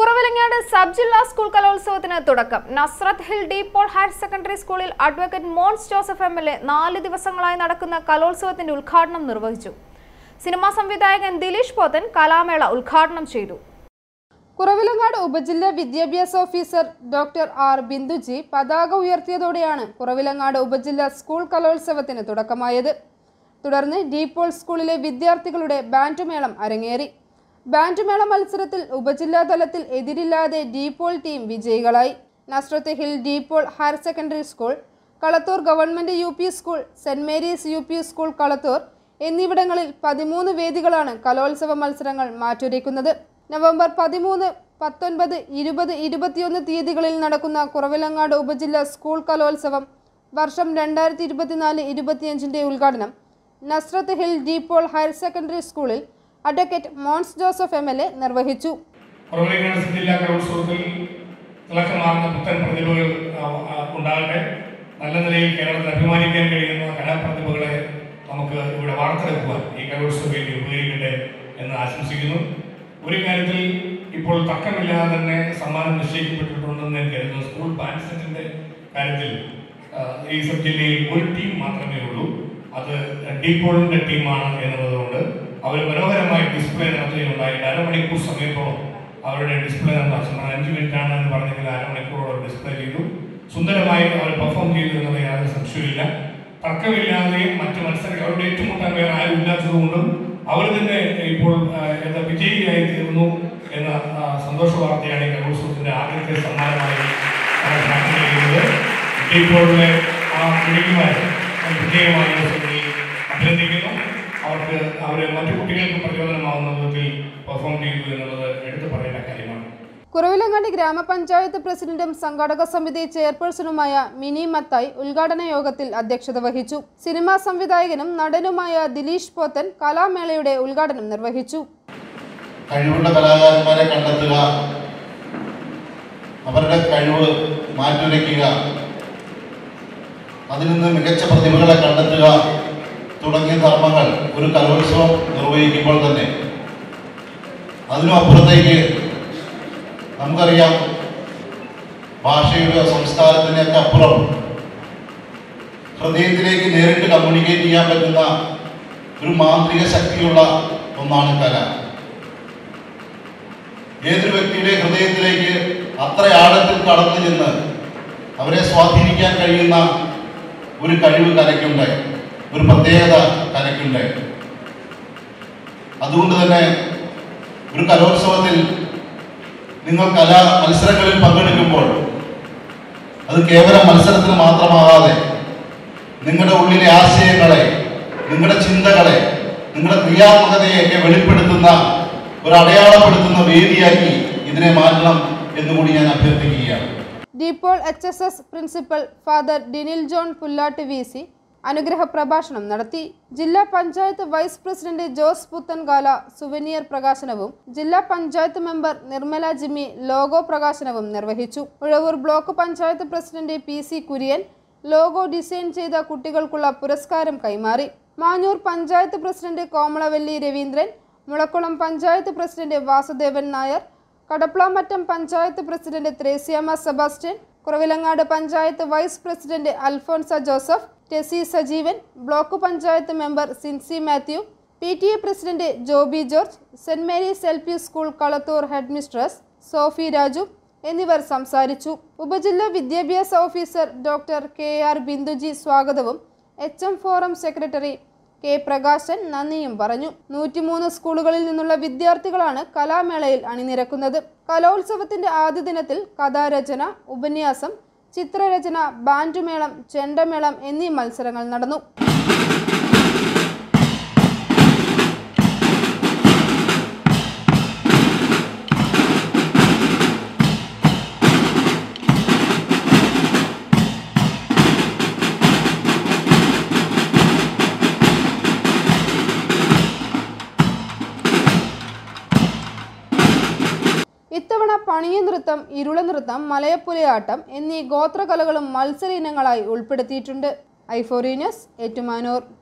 Kuravilangad sub ജില്ലാ school കലോത്സവത്തിന് തുടക്കം. Nazareth Hill De Paul higher secondary സ്കൂളിൽ അഡ്വക്കേറ്റ് മോൻസ് ജോസഫ് MLA 4 ദിവസങ്ങളായി നടക്കുന്ന കലോത്സവത്തിന്റെ ഉദ്ഘാടനം നിർവഹിച്ചു. സിനിമാ സംവിധായകൻ ദിലീഷ് പോത്തൻ കലാമേള ഉദ്ഘാടനം ചെയ്തു. കുറവിലങ്ങാട് ഉപജില്ലാ വിദ്യാഭ്യാസ ഓഫീസർ ഡോക്ടർ ആർ ബിന്ദുജി പതാക ഉയർത്തിയതോടെയാണ് കുറവിലങ്ങാട് ഉപജില്ലാ സ്കൂൾ കലോത്സവത്തിന് തുടക്കമായത്. തുടർന്ന് ഡീപോൾ സ്കൂളിലെ വിദ്യാർത്ഥികളുടെ ബാൻഡ് മേളം അരങ്ങേറി. ബാൻഡ് മേള മത്സരത്തിൽ ഉപജില്ലാ തലത്തിൽ എതിരില്ലാതെ ഡീപോൾ ടീം വിജയികളായി. Nazareth Hill De Paul higher secondary school, Kalathur government UP school, saint Mary's UP school Kalathur എന്നിവിടങ്ങളിൽ 13 വേദികളാണ് കലോത്സവ മത്സരങ്ങൾ മാറ്റുരയ്ക്കുന്നത്. നവംബർ 13, 19, 20, 21 തീയതികളിൽ നടക്കുന്ന കുറവിലങ്ങാട് ഉപജില്ലാ സ്കൂൾ കലോത്സവം വർഷം 2024-25 ഉദ്ഘാടനം Nazareth Hill De Paul higher secondary സ്കൂളിൽ അഡ്വക്കേറ്റ് മോൻസ് ജോസഫ് MLA നിർവഹിച്ചു. കുറവിലങ്ങാട് ജില്ലാ കലോത്സവത്തിൽ തിളക്കമാർന്ന പുത്തൻ പ്രതിഭകൾ ഉണ്ടാകട്ടെ. നല്ല നിലയിൽ കേരളത്തിൽ അഭിമാനിക്കാൻ കഴിയുന്ന കലാപ്രതിഭകളെ നമുക്ക് ഇവിടെ വാർത്തെടുക്കുവാൻ ഈ കലോത്സവ വേദി ഉപകരിക്കട്ടെ എന്ന് ആശംസിക്കുന്നു. ഒരു കാര്യത്തിൽ ഇപ്പോൾ തർക്കമില്ലാതെ തന്നെ സമ്മാനം നിശ്ചയിക്കപ്പെട്ടിട്ടുണ്ടെന്ന് ഞാൻ കരുതുന്നു. സ്കൂൾ ബാൻഡ് സെറ്റിന്റെ കാര്യത്തിൽ ഈ സബ് ജില്ലയിൽ ഒരു ടീം മാത്രമേ ഉള്ളൂ. അത് ഡീപോളിന്റെ ടീമാണ് എന്നുള്ളതുകൊണ്ട് അവർ മനോഹരമായി ഡിസ്പ്ലേ നടത്തുകയുണ്ടായി. 1/2 മണിക്കൂർ സമയത്തോളം അവരുടെ ഡിസ്പ്ലേ നടന്നു. 5 മിനിറ്റാണ് എന്ന് പറഞ്ഞെങ്കിൽ 1/2 മണിക്കൂറോളം ഡിസ്പ്ലേ ചെയ്തു. സുന്ദരമായി അവർ പെർഫോം ചെയ്തു എന്നുള്ള യാതൊരു സംശയമില്ല. തർക്കമില്ലാതെയും മറ്റ് മത്സരങ്ങൾ അവരുടെ ഏറ്റുമുട്ടാൻ വേറെ ആരും ഇല്ലാത്തതുകൊണ്ടും അവർ തന്നെ ഇപ്പോൾ വിജയിയായി തീർന്നു എന്ന സന്തോഷ വാർത്തയാണ് ഈ കലോത്സവത്തിന്റെ ആദ്യത്തെ സമ്മാനമായി കഴിയുന്നത്. ഡീപോളിലെ ആ മിടുക്കന്മാരെ പ്രത്യേകമായി അഭിനന്ദിക്കുന്നു. അവര് മറ്റു കുട്ടികൾക്ക് പ്രചോദനമാവുന്ന വിധത്തിൽ പെർഫോം ചെയ്തു എന്നുള്ളത് എടുത്തു പറയേണ്ട കാര്യമാണ്. കുറവിലങ്ങാട് ഗ്രാമപഞ്ചായത്ത് പ്രസിഡന്റും സംഘാടക സമിതി ചെയർപേഴ്സണുമായ മിനി മത്തായി ഉദ്ഘാടന യോഗത്തിൽ അധ്യക്ഷത വഹിച്ചു. സിനിമാ സംവിധായകനും നടനുമായ ദിലീഷ് പോത്തൻ കലാമേളയുടെ ഉദ്ഘാടനം നിർവഹിച്ചു. കഴിവുള്ള കലാകാരന്മാരെ കണ്ടെത്തുക, അവരുടെ കഴിവ് മാറ്റുരയ്ക്കുക, അതിൽ നിന്ന് മികച്ച പ്രതിഭകളെ കണ്ടെത്തുക തുടങ്ങിയ ധർമ്മങ്ങൾ ഒരു കലോത്സവം നിർവഹിക്കുമ്പോൾ തന്നെ അതിനും അപ്പുറത്തേക്ക് നമുക്കറിയാം, ഭാഷയുടെ സംസ്കാരത്തിനൊക്കെ അപ്പുറം ഹൃദയത്തിലേക്ക് നേരിട്ട് കമ്മ്യൂണിക്കേറ്റ് ചെയ്യാൻ പറ്റുന്ന ഒരു മാന്ത്രിക ശക്തിയുള്ള ഒന്നാണ് കല. ഏതൊരു വ്യക്തിയുടെ ഹൃദയത്തിലേക്ക് അത്ര ആഴത്തിൽ കടന്നു ചെന്ന് അവരെ സ്വാധീനിക്കാൻ കഴിയുന്ന ഒരു കഴിവ് കലയ്ക്കുണ്ട്, ഒരു പ്രത്യേകത കലയ്ക്കുണ്ട്. അതുകൊണ്ട് തന്നെ ഒരു കലോത്സവത്തിൽ നിങ്ങൾ കലാ മത്സരങ്ങളിൽ പങ്കെടുക്കുമ്പോൾ അത് കേവലം മത്സരത്തിന് മാത്രമാകാതെ നിങ്ങളുടെ ഉള്ളിലെ ആശയങ്ങളെ, നിങ്ങളുടെ ചിന്തകളെ, നിങ്ങളുടെ ക്രിയാത്മകതയൊക്കെ വെളിപ്പെടുത്തുന്ന ഒരു അടയാളപ്പെടുത്തുന്ന വേദിയാക്കി ഇതിനെ മാറ്റണം എന്നുകൂടി ഞാൻ അഭ്യർത്ഥിക്കുകയാണ്. De Paul HSS principal father Dinil John Pullattu VC അനുഗ്രഹ പ്രഭാഷണം നടത്തി. ജില്ലാ panchayat vice president Jose Puthenkala souvenir പ്രകാശനവും ജില്ലാ പഞ്ചായത്ത് മെമ്പർ നിർമ്മല ജിമ്മി ലോഗോ പ്രകാശനവും നിർവഹിച്ചു. Uzhavoor block panchayat president PC Kurian logo design ചെയ്ത കുട്ടികൾക്കുള്ള പുരസ്കാരം കൈമാറി. Manjoor panchayat president Komalavalli Raveendran, Mulakulam panchayat president Vasudevan Nair, Kadaplamattom panchayat president Thresiamma Sebastian, Kuravilangad panchayat vice president Alphonsa Joseph, Tessy Sajeevan, block panchayat member Sincy Mathew, PTA president Joby George, saint Mary's LP school Kalathur head mistress Sophy Raju എന്നിവർ സംസാരിച്ചു. ഉപജില്ലാ വിദ്യാഭ്യാസ ഓഫീസർ ഡോക്ടർ KR ബിന്ദുജി സ്വാഗതവും HM forum secretary K Prakashan നന്ദിയും പറഞ്ഞു. 103 സ്കൂളുകളിൽ നിന്നുള്ള വിദ്യാർത്ഥികളാണ് കലാമേളയിൽ അണിനിരക്കുന്നത്. കലോത്സവത്തിന്റെ ആദ്യ ദിനത്തിൽ കഥാരചന, ഉപന്യാസം, ചിത്രരചന, ബാൻഡ് മേളം, ചെണ്ടമേളം എന്നീ മത്സരങ്ങൾ നടന്നു. ഇത്തവണ പണിയ നൃത്തം, ഇരുള നൃത്തം, മലയപ്പുലയാട്ടം എന്നീ ഗോത്രകലകളും മത്സര ഇനങ്ങളായി ഉൾപ്പെടുത്തിയിട്ടുണ്ട്. i4 news, Ettumanoor.